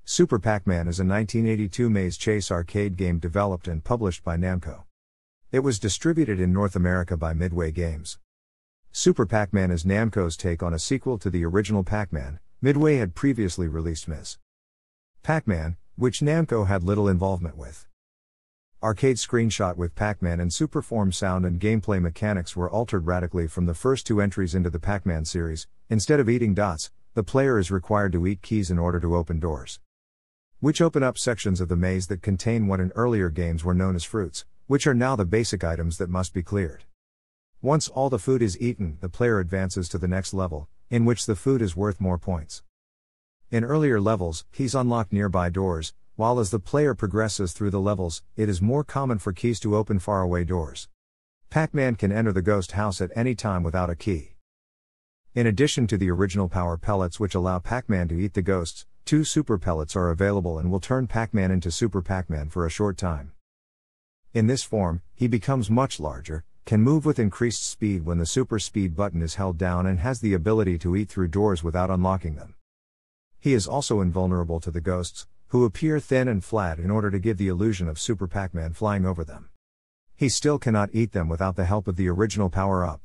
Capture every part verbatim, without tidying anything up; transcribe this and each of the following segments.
Super Pac-Man is a nineteen eighty-two maze chase arcade game developed and published by Namco. It was distributed in North America by Midway Games. Super Pac-Man is Namco's take on a sequel to the original Pac-Man. Midway had previously released Miz Pac-Man, which Namco had little involvement with. Arcade screenshot with Pac-Man and Superform sound and gameplay mechanics were altered radically from the first two entries into the Pac-Man series. Instead of eating dots, the player is required to eat keys in order to open doors, which open up sections of the maze that contain what in earlier games were known as fruits, which are now the basic items that must be cleared. Once all the food is eaten, the player advances to the next level, in which the food is worth more points. In earlier levels, keys unlock nearby doors, while as the player progresses through the levels, it is more common for keys to open faraway doors. Pac-Man can enter the ghost house at any time without a key. In addition to the original power pellets which allow Pac-Man to eat the ghosts, two super pellets are available and will turn Pac-Man into Super Pac-Man for a short time. In this form, he becomes much larger, can move with increased speed when the super speed button is held down, and has the ability to eat through doors without unlocking them. He is also invulnerable to the ghosts, who appear thin and flat in order to give the illusion of Super Pac-Man flying over them. He still cannot eat them without the help of the original power-up.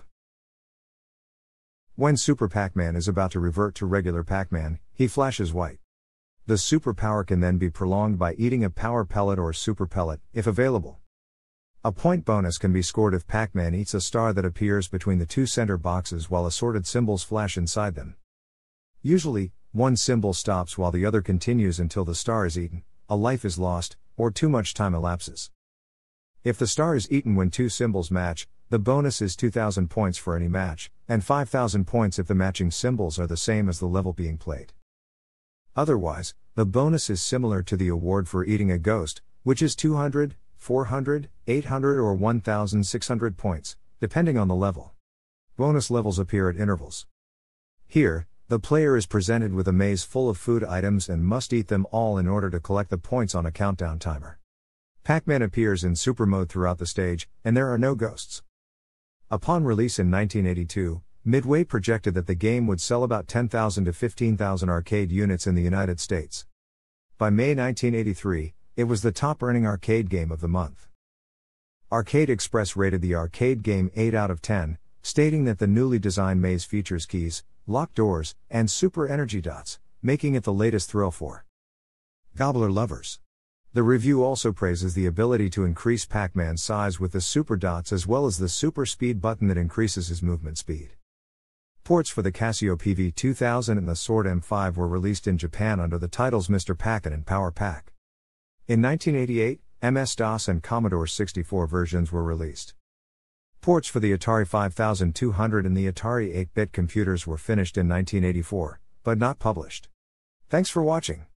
When Super Pac-Man is about to revert to regular Pac-Man, he flashes white. The superpower can then be prolonged by eating a power pellet or super pellet, if available. A point bonus can be scored if Pac-Man eats a star that appears between the two center boxes while assorted symbols flash inside them. Usually, one symbol stops while the other continues until the star is eaten, a life is lost, or too much time elapses. If the star is eaten when two symbols match, the bonus is two thousand points for any match, and five thousand points if the matching symbols are the same as the level being played. Otherwise, the bonus is similar to the award for eating a ghost, which is two hundred, four hundred, eight hundred or one thousand six hundred points, depending on the level. Bonus levels appear at intervals. Here, the player is presented with a maze full of food items and must eat them all in order to collect the points on a countdown timer. Pac-Man appears in super mode throughout the stage, and there are no ghosts. Upon release in nineteen eighty-two, Midway projected that the game would sell about ten thousand to fifteen thousand arcade units in the United States. By May nineteen eighty-three, it was the top-earning arcade game of the month. Arcade Express rated the arcade game eight out of ten, stating that the newly designed maze features keys, locked doors, and super energy dots, making it the latest thrill for gobbler lovers. The review also praises the ability to increase Pac-Man's size with the super dots as well as the super speed button that increases his movement speed. Ports for the Casio P V two thousand and the Sword M five were released in Japan under the titles Mister Pac and Power Pac. In nineteen eighty-eight, M S DOS and Commodore sixty-four versions were released. Ports for the Atari five thousand two hundred and the Atari eight bit computers were finished in nineteen eighty-four, but not published. Thanks for watching.